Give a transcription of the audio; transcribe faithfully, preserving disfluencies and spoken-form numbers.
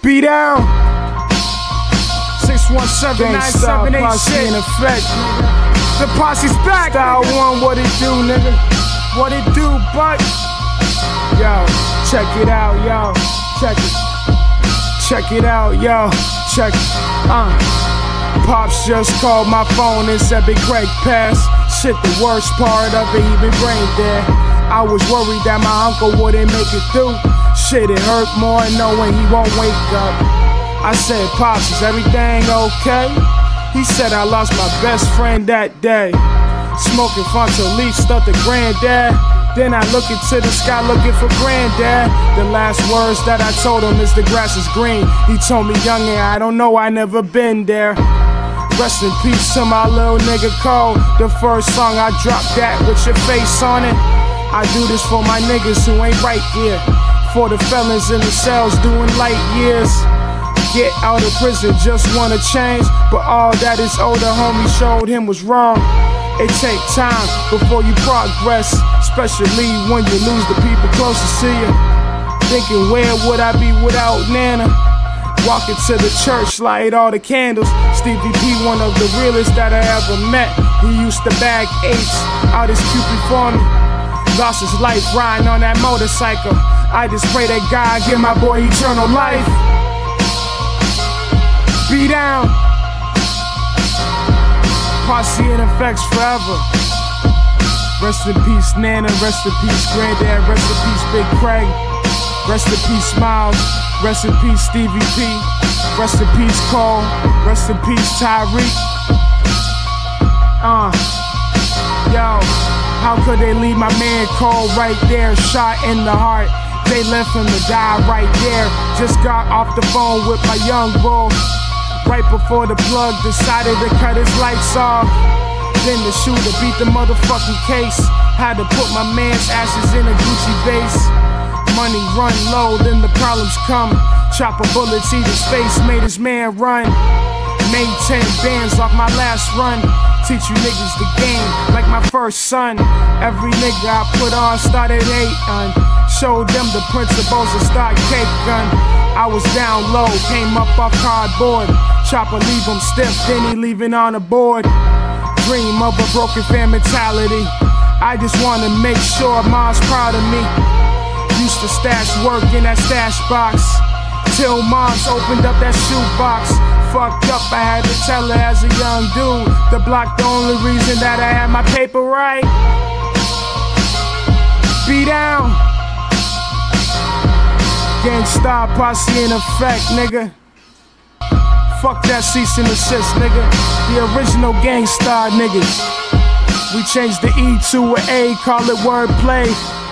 Be down. six one seven nine seven eight six. In effect, nigga. The posse's back. Style one, what it do, nigga? What it do, but yo, check it out, yo. Check it. Check it out, yo. Check it. Uh. Pops just called my phone and said Big Craig passed. Shit, the worst part of it, he been brain dead. I was worried that my uncle wouldn't make it through. Shit, it hurt more knowing he won't wake up. I said, Pops, is everything okay? He said I lost my best friend that day. Smoking Fonto Leaf, stuck to granddad. Then I look into the sky looking for granddad. The last words that I told him is the grass is green. He told me, youngin', I don't know, I never been there. Rest in peace to my little nigga Cole. The first song I dropped that with your face on it. I do this for my niggas who ain't right here. For the felons in the cells doing light years. Get out of prison, just wanna change. But all that his older homie showed him was wrong. It take time before you progress, especially when you lose the people closest to you. Thinking, where would I be without Nana? Walking to the church, light all the candles. Stevie P, one of the realest that I ever met. He used to bag eights out his Cupid for me. Lost his life riding on that motorcycle. I just pray that God give my boy eternal life. Be down. Posse in effects forever. Rest in peace, Nana. Rest in peace, Granddad. Rest in peace, Big Craig. Rest in peace, Miles. Rest in peace, Stevie P. Rest in peace, Cole. Rest in peace, Tyreek. Uh, yo, how could they leave my man Cole right there, shot in the heart? They left him to die right there. Just got off the phone with my young bull. Right before the plug decided to cut his lights off. Then the shooter beat the motherfucking case. Had to put my man's ashes in a Gucci vase. Money run low, then the problems come. Chopper bullets eat his face, made his man run. Made ten bands off my last run. Teach you niggas the game like my first son. Every nigga I put on started hatin'. Showed them the principles of start cake gun. I was down low, came up off cardboard. Chopper leave him stiff, then he leaving on the board. Dream of a broken fan mentality. I just wanna make sure mom's proud of me. Used to stash work in that stash box till moms opened up that shoebox. Fucked up, I had to tell her as a young dude. The block the only reason that I had my paper right. Be down. Gangstar Posse in effect, nigga. Fuck that cease and desist, nigga. The original Gangstar niggas. We changed the E to an A, call it wordplay.